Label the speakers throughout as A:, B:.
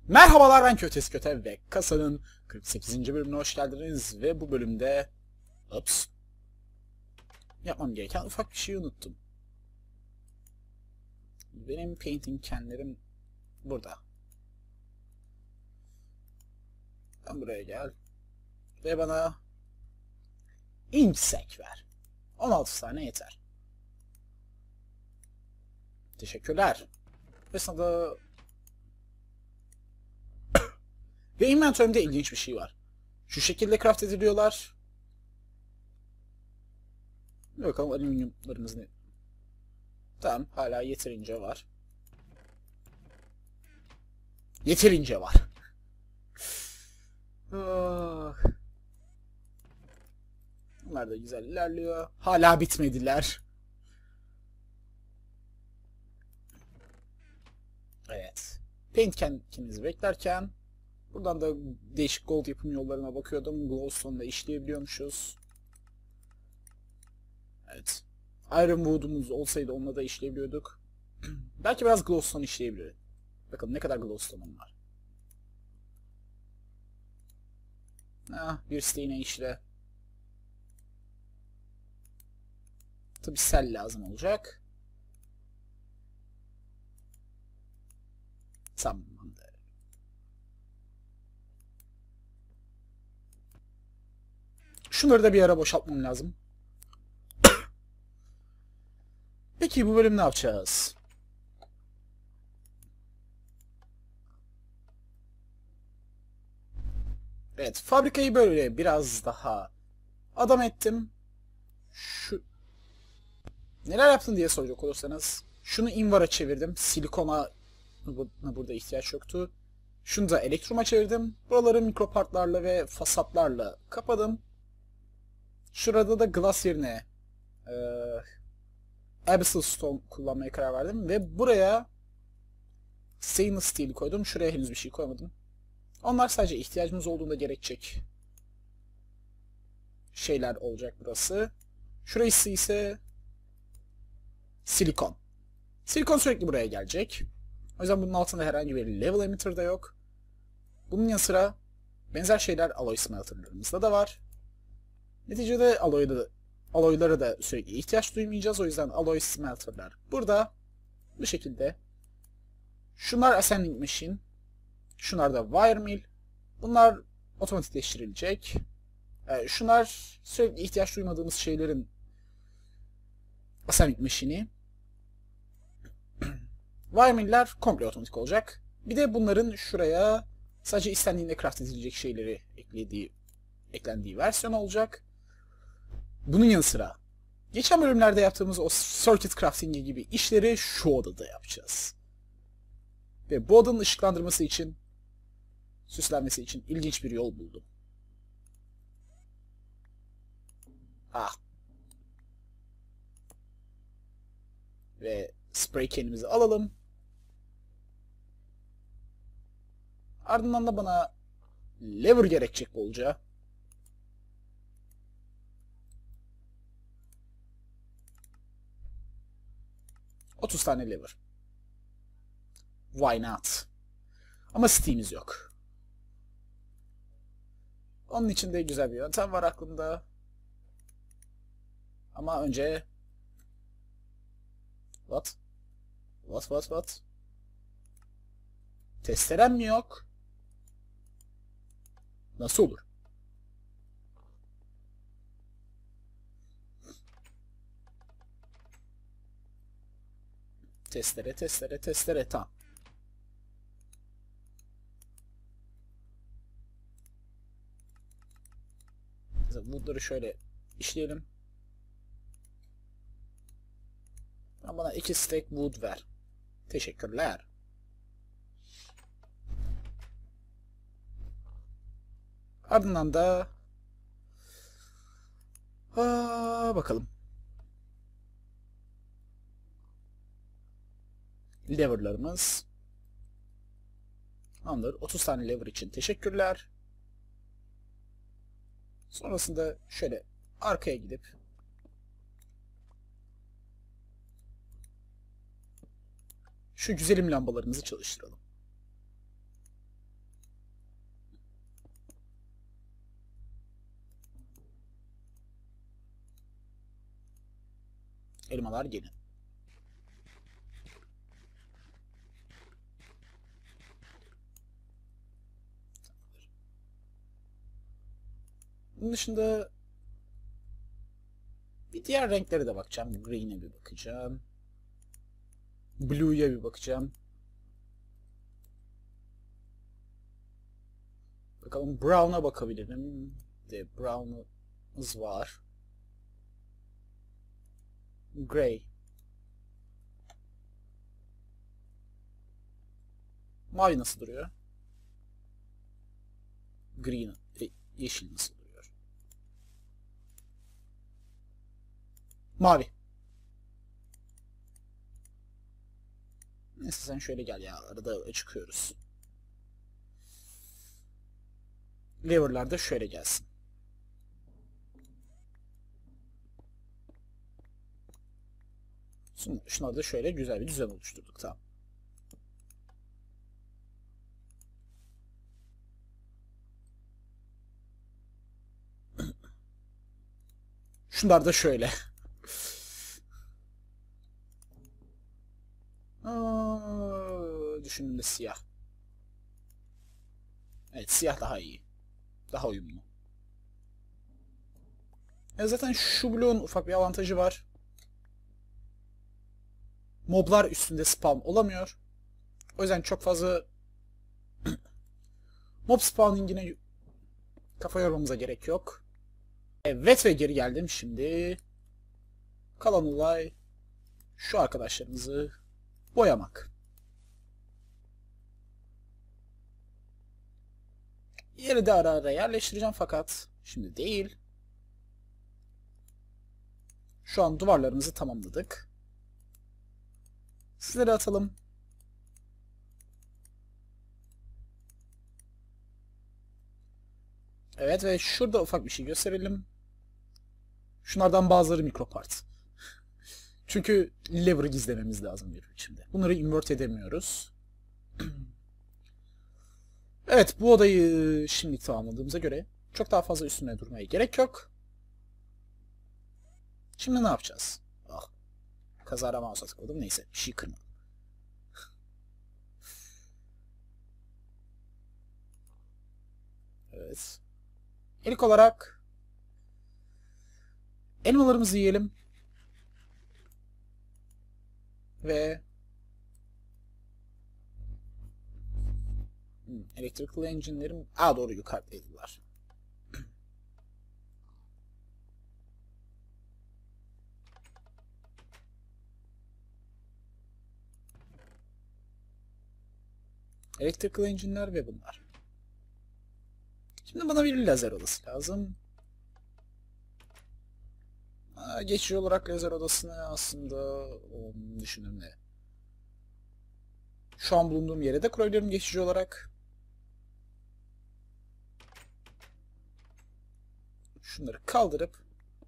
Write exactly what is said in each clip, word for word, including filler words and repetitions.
A: Merhabalar, ben Kötes Köte ve Kasa'nın kırk sekizinci bölümüne hoş geldiniz ve bu bölümde ups, yapmam gereken ufak bir şeyi unuttum. Benim painting canlerim burada. Ben buraya gel ve bana inksek ver. on altı tane yeter. Teşekkürler. Ve sana da... Ve inventörümde ilginç bir şey var. Şu şekilde craft ediliyorlar. Bakalım alüminyumlarımız ne? Tamam, hala yeterince var. Yeterince var. Ah. Bunlar da güzel ilerliyor. Hala bitmediler. Evet. Paint kendinizi beklerken buradan da değişik gold yapım yollarına bakıyordum. Glowstone'da işleyebiliyormuşuz. Evet. Iron Wood'umuz olsaydı onunla da işleyebiliyorduk. Belki biraz glowstone işleyebilir. Bakalım ne kadar glowstone'um var. Ah, bir isteğine işle. Tabi sel lazım olacak. Tamamdır. Şunları da bir ara boşaltmam lazım. Peki bu bölüm ne yapacağız? Evet, fabrikayı böyle biraz daha adam ettim. Şu neler yaptın diye soracak olursanız, şunu invara çevirdim. Silikona burada ihtiyaç yoktu. Şunu da elektroma çevirdim. Buraları mikropartlarla ve fasatlarla kapadım. Şurada da glass yerine e, Abyssal Stone kullanmaya karar verdim. Ve buraya Stainless Steel koydum. Şuraya henüz bir şey koymadım. Onlar sadece ihtiyacımız olduğunda gerekecek şeyler olacak burası. Şurası ise silikon. Silikon sürekli buraya gelecek. O yüzden bunun altında herhangi bir level emitter de yok. Bunun yanı sıra benzer şeyler alloy smelterlarımızda da var. Neticede alloyda, alloylara da sürekli ihtiyaç duymayacağız. O yüzden alloy smelterlar burada. Bu şekilde. Şunlar ascending machine. Şunlar da wire mill. Bunlar otomatikleştirilecek. Ee, şunlar sürekli ihtiyaç duymadığımız şeylerin ascending machine'i. Wire mill'ler komple otomatik olacak. Bir de bunların şuraya sadece istendiğinde craft edilecek şeyleri eklediği, eklendiği versiyon olacak. Bunun yanı sıra geçen bölümlerde yaptığımız o circuit crafting'i gibi işleri şu odada yapacağız. Ve bu odanın ışıklandırması için, süslenmesi için ilginç bir yol buldum. Ah. Ve spray canimizi alalım. Ardından da bana lever gerekecek bolca. otuz tane lever. Why not? Ama Steam'imiz yok. Onun için de güzel bir yöntem var aklımda. Ama önce... What? What, what, what? Testerem mi yok? Nasıl olur? Testere, testere, testere, tamam. Bunları şöyle işleyelim. Bana iki stack wood ver. Teşekkürler. Ardından da Aa, bakalım. Lever'larımız. Tamamdır. otuz tane lever için teşekkürler. Sonrasında şöyle arkaya gidip şu güzelim lambalarımızı çalıştıralım. Elmalar gelin. Bunun dışında bir diğer renklere de bakacağım. Green'e bir bakacağım. Blue'ya bir bakacağım. Bakalım Brown'a bakabilirim. De Brown'ımız var. Grey. Mavi nasıl duruyor? Green. E, yeşil nasıl duruyor? Mavi. Neyse sen şöyle gel ya. Arada çıkıyoruz. Lever'lar da şöyle gelsin. Şunları da şöyle güzel bir düzen oluşturduk. Tamam. Şunlar da şöyle. Aa, düşündüğümde siyah. Evet, siyah daha iyi. Daha uyumlu. E zaten şu bloğun ufak bir avantajı var. Moblar üstünde spawn olamıyor. O yüzden çok fazla mob spawning'ine kafa yormamıza gerek yok. Evet ve geri geldim şimdi. Kalan olay şu arkadaşlarımızı boyamak. Yeri de ara ara yerleştireceğim fakat şimdi değil. Şu an duvarlarımızı tamamladık. Sizlere atalım. Evet ve şurada ufak bir şey gösterelim. Şunlardan bazıları mikropart. Çünkü lever'ı gizlememiz lazım bir biçimde. Bunları invert edemiyoruz. Evet, bu odayı şimdi tamamladığımıza göre çok daha fazla üstüne durmaya gerek yok. Şimdi ne yapacağız? Ah, kazara mouse'a tıkladım. Neyse, bir şey kırmadım. Evet. İlk olarak elmalarımızı yiyelim. Ve hmm, electrical engine'lerim... Aa doğru, yukarıdaydılar. Electrical engine'ler ve bunlar. Şimdi bana bir lazer odası lazım. Aa, geçici olarak lazer odasını aslında um, düşündüm de. Şu an bulunduğum yere de kurabilirim geçici olarak. Şunları kaldırıp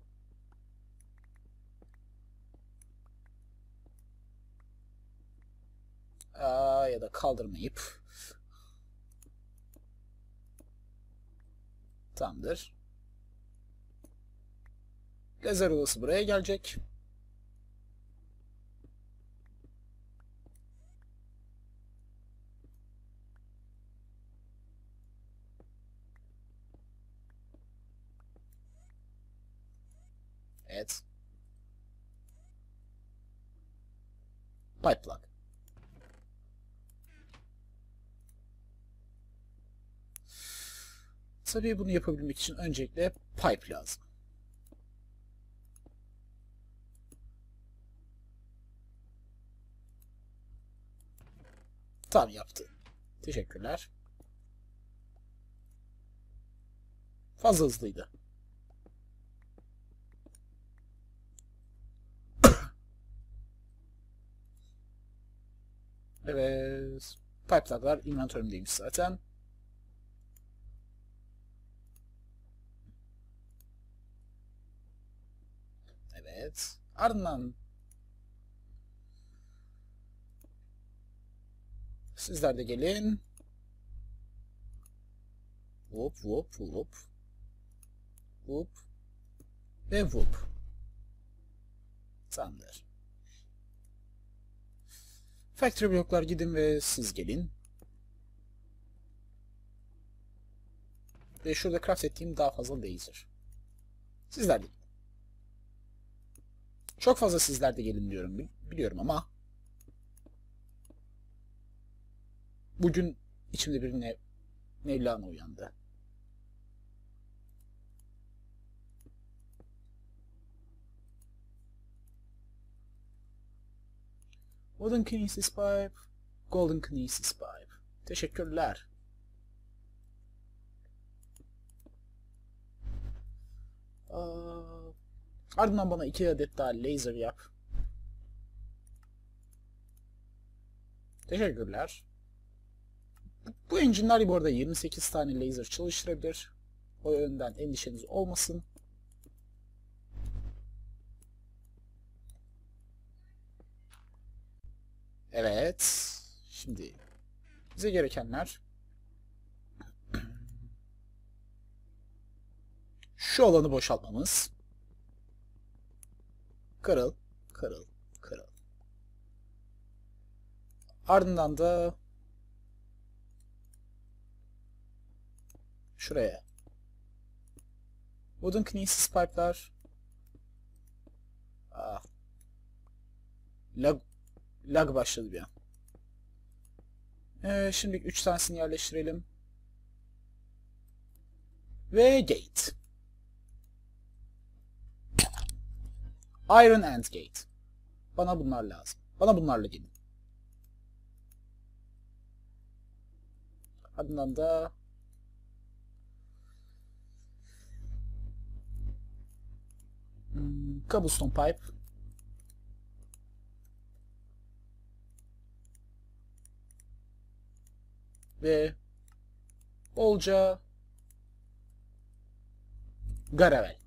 A: aa, ya da kaldırmayıp tamamdır. Lazer odası buraya gelecek. Evet. Pipe plug. Tabii bunu yapabilmek için öncelikle pipe lazım. Tamam, yaptı. Teşekkürler. Fazla hızlıydı. Evet. Pipe plug'lar inventörümdeymiş zaten. Evet. Ardından sizler de gelin. Hop hop hop. Hop. Ve hop. Tamamdır. Factory bloklar gidin ve siz gelin. Ve şurada craft ettiğim daha fazla laser. Sizler de gelin. Çok fazla sizler de gelin diyorum. Biliyorum ama bugün içimde bir ne Mevlana uyandı. Wooden Kinesis Pipe, Golden Kinesis Pipe. Teşekkürler. Aa, ardından bana iki adet daha laser yap. Teşekkürler. Bu engine'ler bu arada yirmi sekiz tane laser çalıştırabilir. O yönden endişeniz olmasın. Evet. Şimdi bize gerekenler şu alanı boşaltmamız. Kırıl, kırıl, kırıl. Ardından da şuraya Wooden Kinesis pipe'lar. Ah. Lag, lag başladı bir an. Ee, şimdi üç tanesini yerleştirelim. Ve gate. Iron and gate. Bana bunlar lazım. Bana bunlarla gelin. Ardından da hmm, cobblestone pipe. Ve bolca gravel.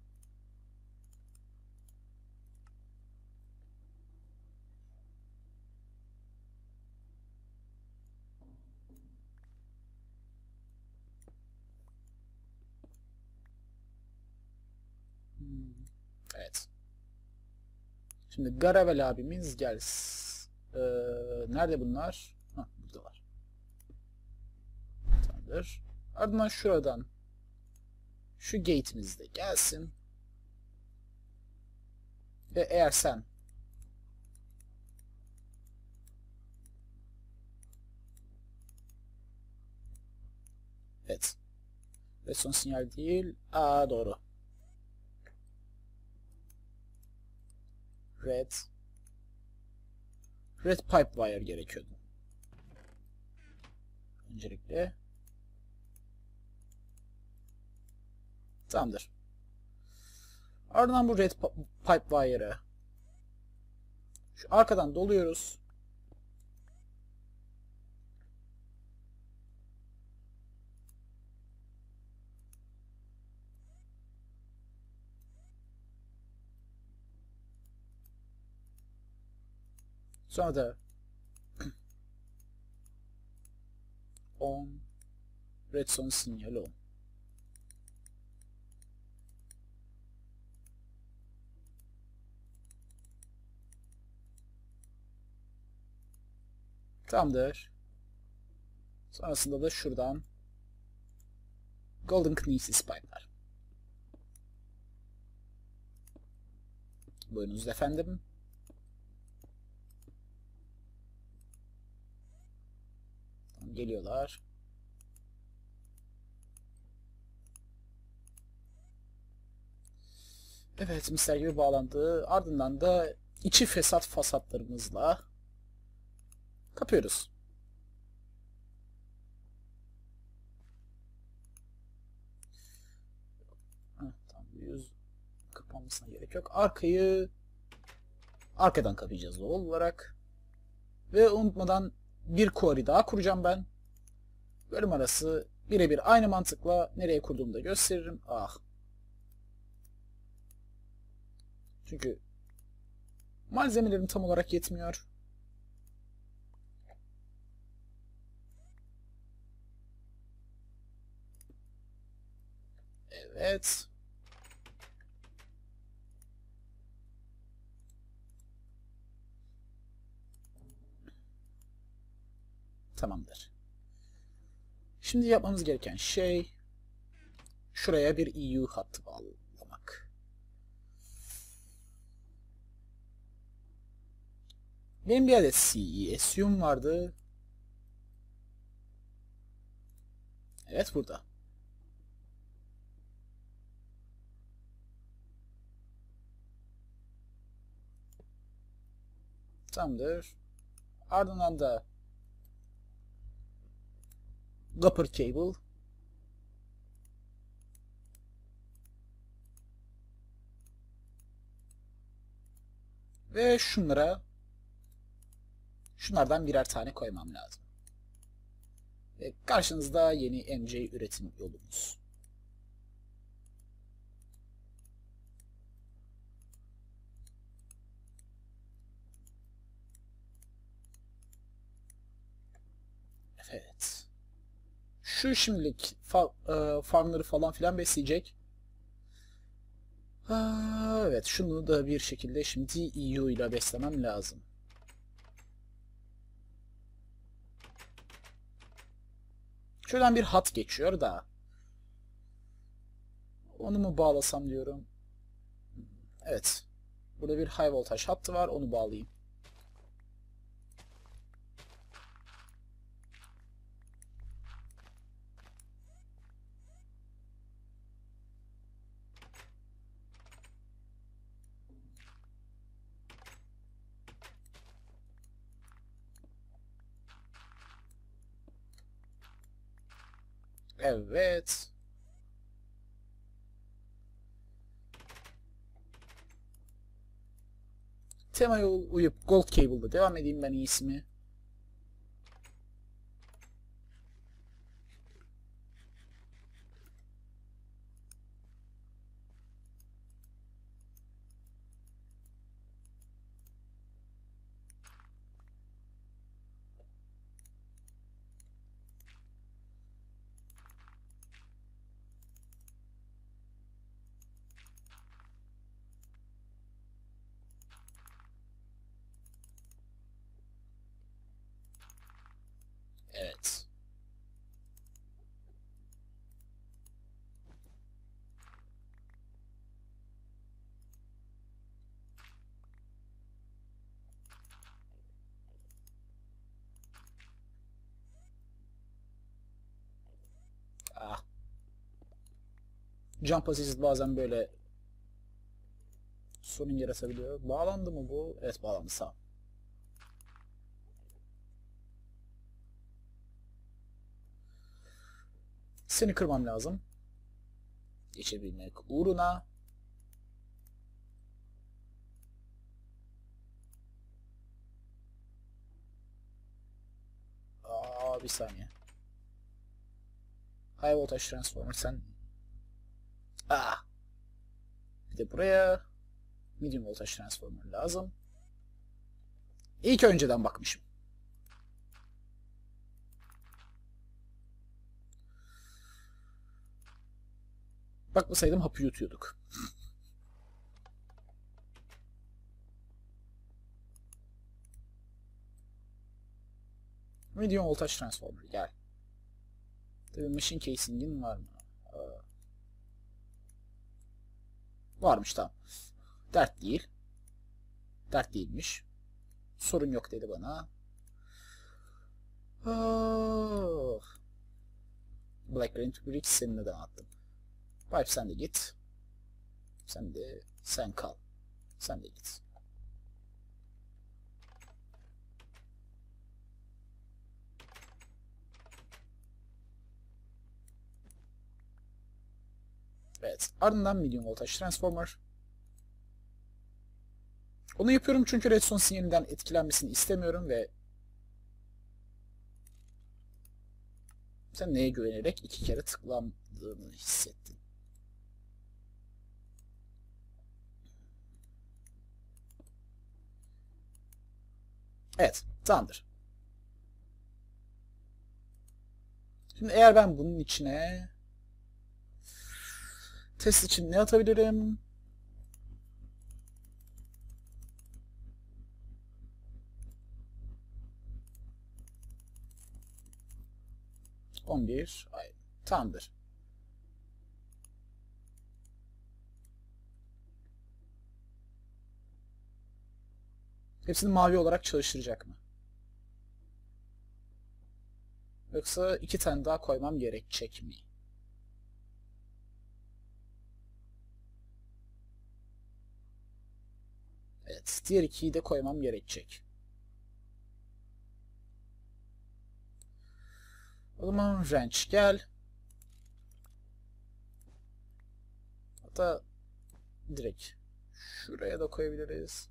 A: Evet. Şimdi Garavel abimiz gelsin. Ee, nerede bunlar? Hah, buradalar. Tamamdır. Ardından şuradan şu gate'imiz de gelsin. Ve eğer sen evet. Redstone sinyal değil. Aa, doğru. Red Red pipe wire gerekiyordu. Öncelikle. Tamamdır. Ardından bu red pipe wire'ı şu arkadan doluyoruz. Sonra da on redstone sinyali on. Tamamdır. Sonrasında da şuradan Golden Kinesis pipe'lar. Buyurunuz efendim. Geliyorlar. Evet, misler gibi bağlandı. Ardından da içi fesat fasatlarımızla kapıyoruz. Heh, tamam, yüz kapanmasına gerek yok. Arkayı arkadan kapayacağız doğal olarak. Ve unutmadan bir quarry daha kuracağım ben. Bölüm arası birebir aynı mantıkla nereye kurduğumu da gösteririm. Ah. Çünkü malzemelerim tam olarak yetmiyor. Evet. Tamamdır. Şimdi yapmamız gereken şey şuraya bir E U hattı bağlamak. Benim bir adet C E S U'm vardı. Evet, burada. Tamamdır. Ardından da copper cable. Ve şunlara şunlardan birer tane koymam lazım. Ve karşınızda yeni M C üretim yolumuz. Evet. Şu şimdilik fa e, farmları falan filan besleyecek. Ha, evet, şunu da bir şekilde şimdi E U ile beslemem lazım. Şuradan bir hat geçiyor da. Onu mu bağlasam diyorum. Evet. Burada bir high voltage hattı var. Onu bağlayayım. Evet. Temaya uyup Gold Cable'da devam edeyim ben iyisi mi? Evet. Ah. Jump assist bazen böyle sorun yaratabiliyor. Bağlandı mı bu? Evet, bağlandı, sağ ol. Seni kırmam lazım. Geçebilmek uğruna. Aa, bir saniye. High voltage transformer sen. Aa. Bir de buraya medium voltage transformer lazım. İlk önceden bakmışım. Bakmasaydım hapı yutuyorduk. Medium voltage transformer gel. Tabii machine casing'in var mı? Aa. Varmış, tamam. Dert değil. Dert değilmiş. Sorun yok dedi bana. Oh. Black Granite Bridge senin neden attım. Pipe sen de git. Sen de sen kal. Sen de git. Evet. Ardından medium voltage transformer. Onu yapıyorum çünkü redstone sinyalinden etkilenmesini istemiyorum ve sen neye güvenerek iki kere tıklandığını hissettin. Evet, tamamdır. Şimdi eğer ben bunun içine test için ne atabilirim? on bir. Ay, tamamdır. Hepsini mavi olarak çalıştıracak mı? Yoksa iki tane daha koymam gerekecek mi? Evet. Diğer ikiyi de koymam gerekecek. O zaman wrench gel. Hatta direkt şuraya da koyabiliriz.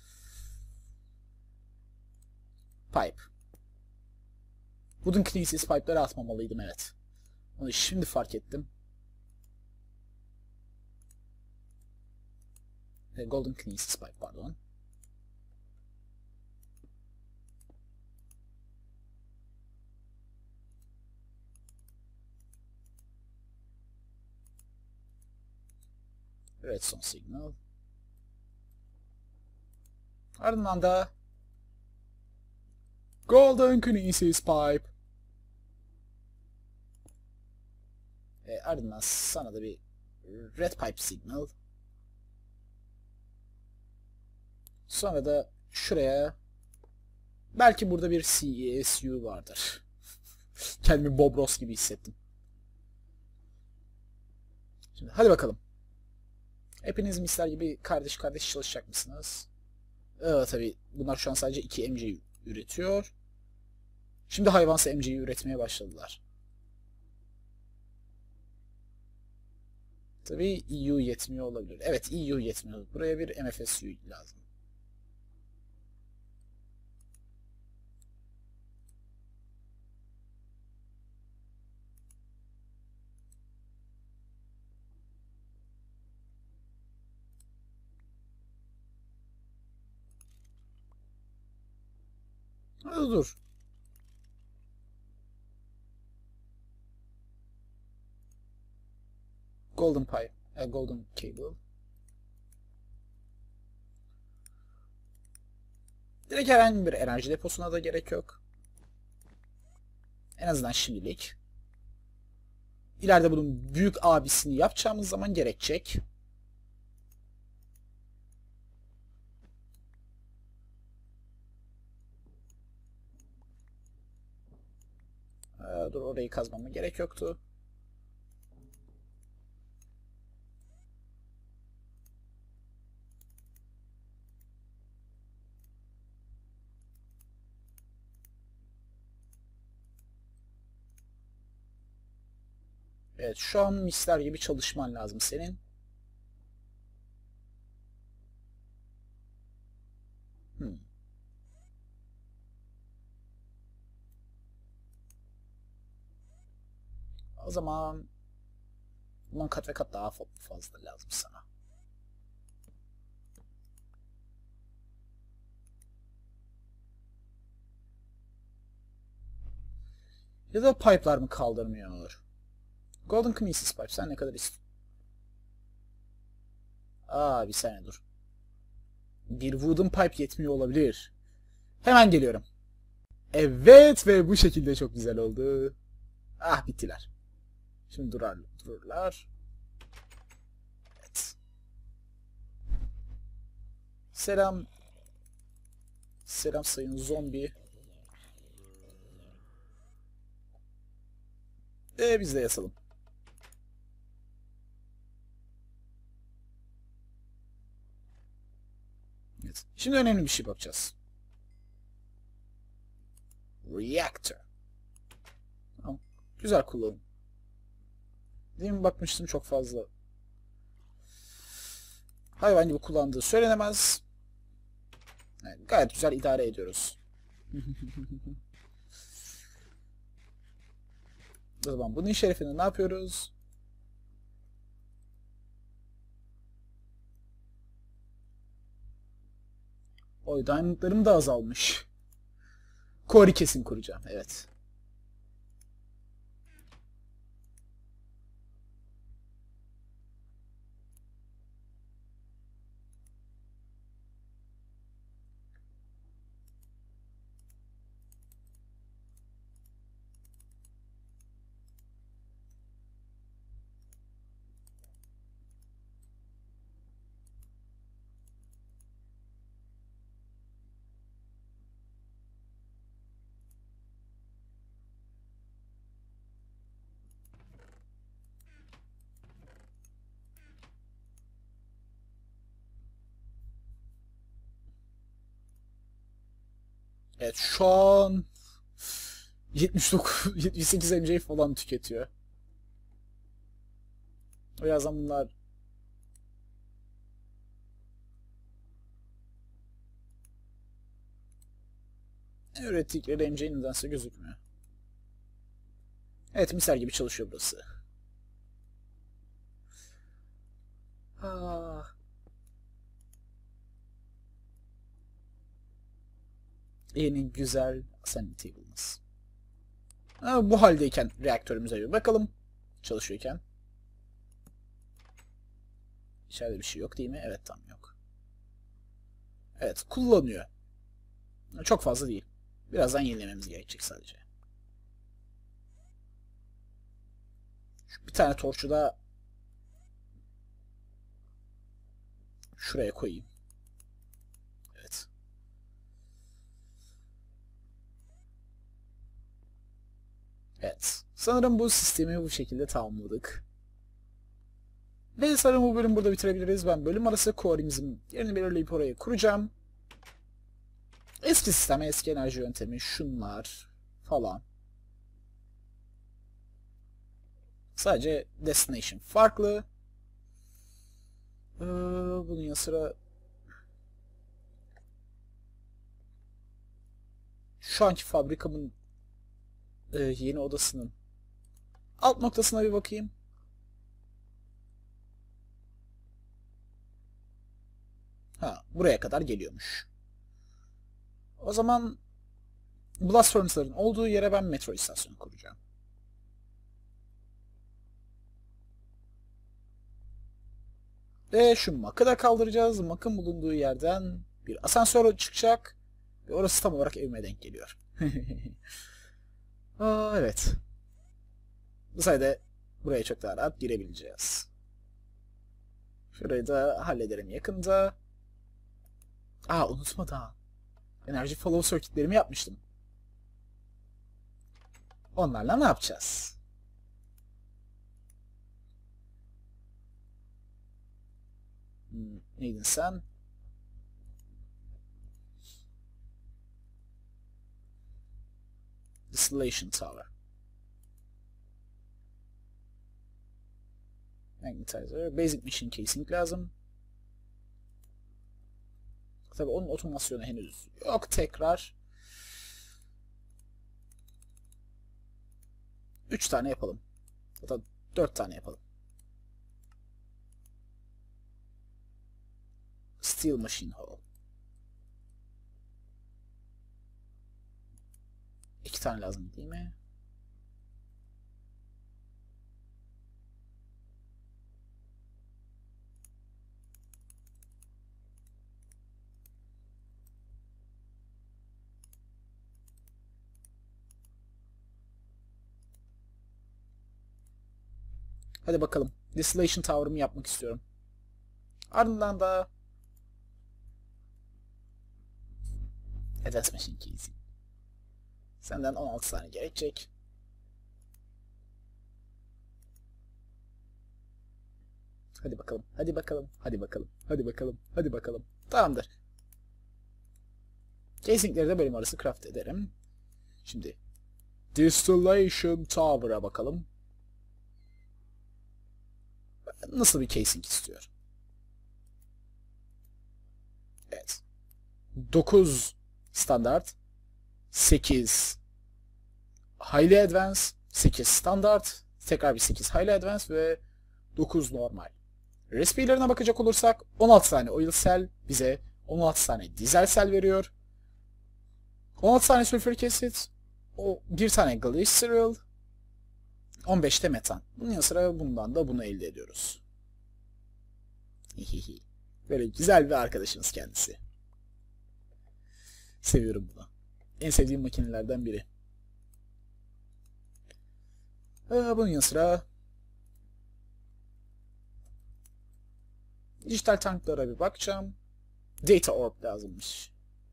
A: Pipe. Wooden Kinesis pipe'ları atmamalıydım, evet. Onu şimdi fark ettim. Golden Kinesis pipe, pardon. Redstone signal. Ardından da Golden Kinesis pipe. E, ardından sana da bir Red pipe signal. Sonra da şuraya belki burada bir C E S U vardır. Kendimi Bob Ross gibi hissettim. Şimdi hadi bakalım. Hepiniz misler gibi kardeş kardeş çalışacak mısınız? Evet, tabii bunlar şu an sadece iki M C üretiyor. Şimdi hayvansa M C'yi üretmeye başladılar. Tabii E U yetmiyor olabilir. Evet, E U yetmiyor. Buraya bir M F S U lazım. Hadi dur. Golden Pipe. E, Golden Cable. Direkt herhangi bir enerji deposuna da gerek yok. En azından şimdilik. İleride bunun büyük abisini yapacağımız zaman gerekecek. Ee, dur, orayı kazmama gerek yoktu. Evet, şu an misler gibi çalışman lazım senin. Hmm. O zaman bundan kat ve kat daha fazla lazım sana. Ya da pipe'lar mı kaldırmıyor? Golden Kinesis Pipe sen ne kadar istiyorsun? Aa, bir saniye dur. Bir wooden pipe yetmiyor olabilir. Hemen geliyorum. Evet, ve bu şekilde çok güzel oldu. Ah, bittiler. Şimdi durar, dururlar. Evet. Selam. Selam sayın zombi. E biz de yasalım. Evet. Şimdi önemli bir şey bakacağız. Reactor. Tamam. Güzel kullanım. Demin bakmıştım, çok fazla hayvan gibi kullandığı söylenemez. Yani gayet güzel idare ediyoruz. O zaman bunun şerefine ne yapıyoruz? Oy, diamondlarım da azalmış. Quarry kesin kuracağım, evet. Evet şu an yetmiş dokuz yetmiş sekiz M C falan tüketiyor. Birazdan bunlar ürettikleri M C nedense gözükmüyor. Evet misal gibi çalışıyor burası. Ah. Yeni güzel Assembly Table'ımız. Ha, bu haldeyken reaktörümüze bir bakalım. Çalışıyorken. İçeride bir şey yok değil mi? Evet tam yok. Evet kullanıyor. Çok fazla değil. Birazdan yenilememiz gerekecek sadece. Şu bir tane torçu da şuraya koyayım. Evet. Evet. Sanırım bu sistemi bu şekilde tamamladık. Ve sanırım bu bölüm burada bitirebiliriz. Ben bölüm arası core'imizin yerini belirleyip oraya kuracağım. Eski sistem, eski enerji yöntemi, şunlar falan. Sadece destination farklı. Ee, bunun yanı sıra şu anki fabrikamın e, yeni odasının alt noktasına bir bakayım. Ha, buraya kadar geliyormuş. O zaman blast furnace'ların olduğu yere ben metro istasyonu kuracağım. Ve şu Mac'ı da kaldıracağız. Mac'ın bulunduğu yerden bir asansör çıkacak. Ve orası tam olarak evime denk geliyor. Aa, evet. Bu sayede buraya çok daha rahat girebileceğiz. Şurayı da hallederim yakında. Aa unutmadan. Enerji follow circuitlerimi yapmıştım. Onlarla ne yapacağız? Hmm, neydin sen? Distillation Tower. Magnetizer. Basic Machine Casing lazım. Tabi onun otomasyonu henüz yok tekrar. üç tane yapalım. Hatta dört tane yapalım. Steel Machine Hall. iki tane lazım değil mi? Hadi bakalım. Distillation Tower'ımı yapmak istiyorum. Ardından da Advanced Machine Casing. Senden on altı tane gerekecek. Hadi bakalım. Hadi bakalım. Hadi bakalım. Hadi bakalım. Hadi bakalım. Tamamdır. Casing'leri de bölüm arası craft ederim. Şimdi Distillation Tower'a bakalım. Nasıl bir casing istiyor? Evet. dokuz standart, sekiz highly advanced, sekiz standart, tekrar bir sekiz highly advanced ve dokuz normal. Recipe'lerine bakacak olursak on altı tane oil cell bize on altı tane dizel cell veriyor. on altı tane sulfuric acid, o bir tane glycerol, on beş de metan. Bunun yanı sıra bundan da bunu elde ediyoruz. Böyle güzel bir arkadaşımız kendisi. Seviyorum bunu. En sevdiğim makinelerden biri. Ee, bunun yanı sıra dijital tanklara bir bakacağım. Data orb lazımmış.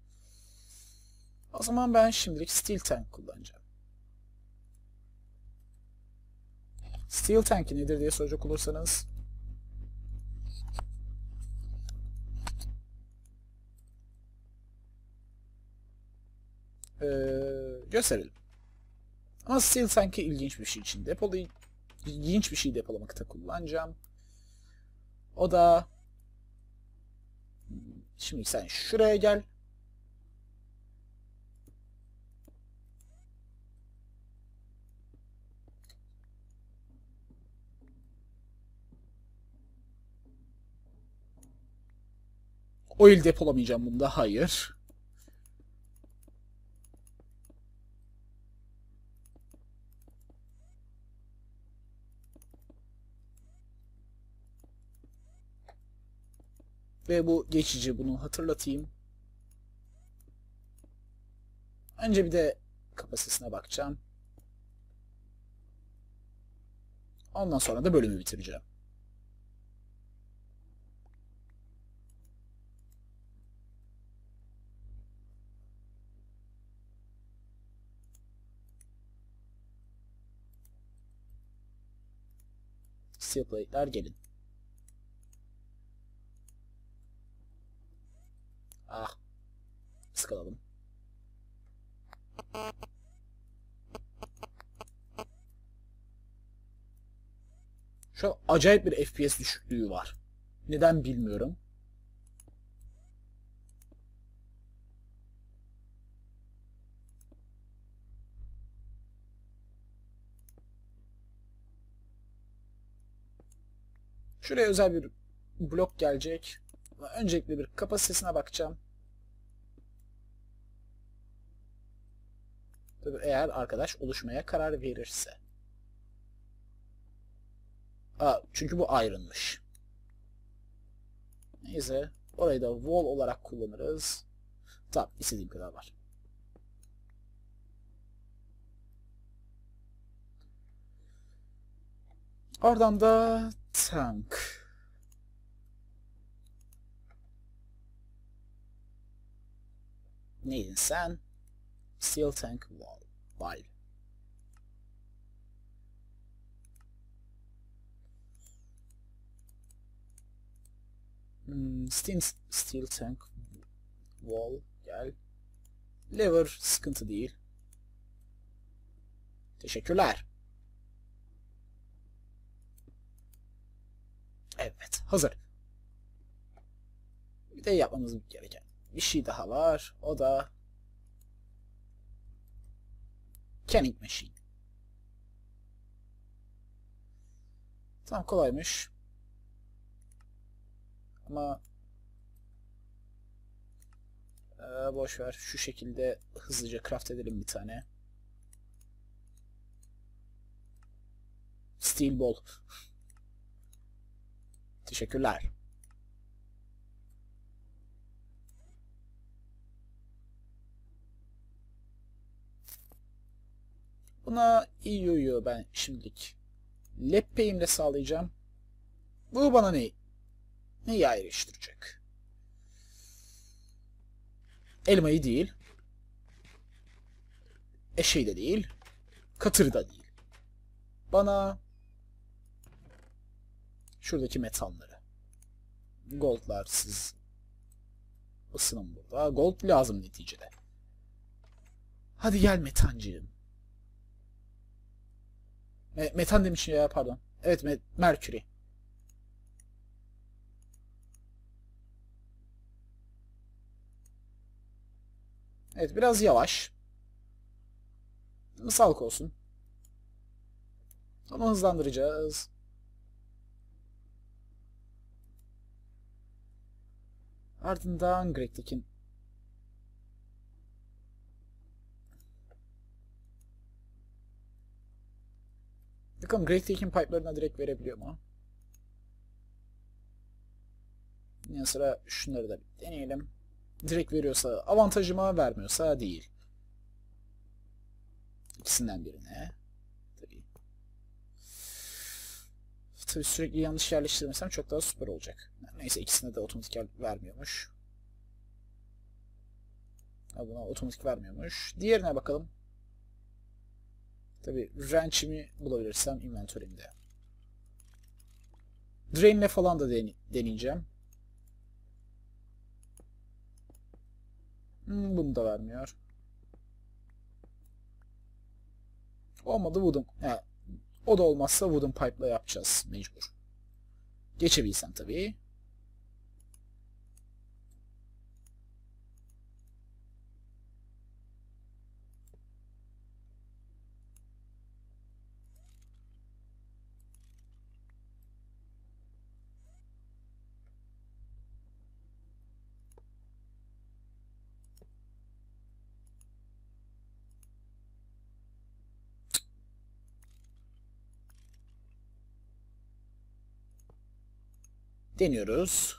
A: O zaman ben şimdilik steel tank kullanacağım. Steel tanki nedir diye soracak olursanız Ee, gösterelim. Ama Steel Tank'ı ilginç bir şey için depolay ilginç bir şey depolamakta kullanacağım. O da şimdi sen şuraya gel. Oil depolamayacağım bunda. Hayır. Ve bu geçici, bunu hatırlatayım. Önce bir de kapasitesine bakacağım. Ondan sonra da bölümü bitireceğim. Steel plate'ler gelin. Ah. Sıkılalım. Şu an acayip bir F P S düşüklüğü var. Neden bilmiyorum. Şuraya özel bir blok gelecek. Öncelikle bir kapasitesine bakacağım. Tabii eğer arkadaş oluşmaya karar verirse. Aa, çünkü bu ayrılmış. Neyse. Orayı da wall olarak kullanırız. Tamam. İstediğim kadar var. Oradan da tank. Neydin sen? Steel tank wall. Wall. Hmm, steel, steel tank wall. Gel. Lever sıkıntı değil. Teşekkürler. Evet. Hazır. Bir de yapmamız gereken bir şey daha var. O da Canning Machine. Tamam, kolaymış. Ama ee, boş ver. Şu şekilde hızlıca craft edelim bir tane. Steel ball. Teşekkürler. Buna iyi uyuyor ben şimdilik. Leppeyimle sağlayacağım. Bu bana ne? Neyi ayrıştıracak? Elmayı değil. Eşeği de değil. Katırı da değil. Bana şuradaki metalları. Goldlar siz ısının burada. Gold lazım neticede. Hadi gel metancığım. Me metan demişim ya, pardon. Evet, me Mercury. Evet, biraz yavaş. Sağlık olsun. Ama hızlandıracağız. Ardından Greg'tekin bakalım Greg'tekin pipe'larına direkt verebiliyor mu? Yanı sıra şunları da bir deneyelim. Direkt veriyorsa avantajıma, vermiyorsa değil. İkisinden birine. Tabii. Tabii sürekli yanlış yerleştirmesem çok daha süper olacak. Neyse, ikisine de otomatik vermiyormuş. Ha, buna otomatik vermiyormuş. Diğerine bakalım. Tabii wrench'imi bulabilirsem inventory'imde. Drain'le falan da deneyeceğim. Hmm, bunu da vermiyor. Olmadı wooden. He, o da olmazsa wooden pipe'la yapacağız mecbur. Geçebilsen tabii. Deniyoruz.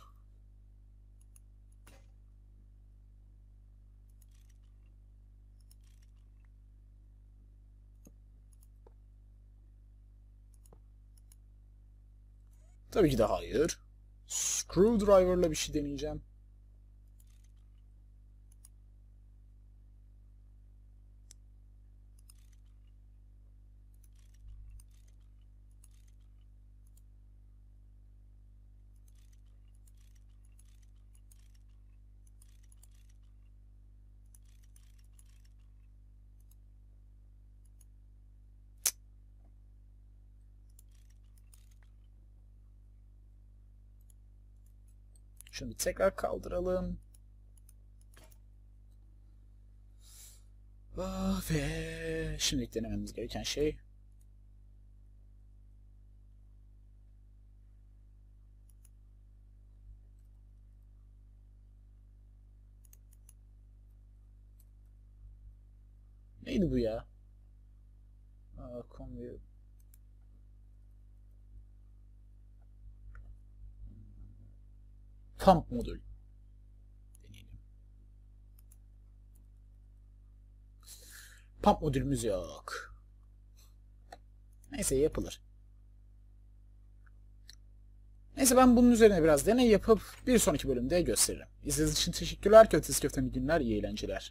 A: Tabii ki de hayır. Screwdriver'la bir şey deneyeceğim. Şunu bir tekrar kaldıralım. Ah, ve şimdilik denememiz gereken şey neydi bu ya? Aa, conveyor. Pump modül. Deneyelim. Pump modülümüz yok. Neyse yapılır. Neyse ben bunun üzerine biraz deney yapıp bir sonraki bölümde gösteririm. İzlediğiniz için teşekkürler. Köftesi köften günler, iyi eğlenceler.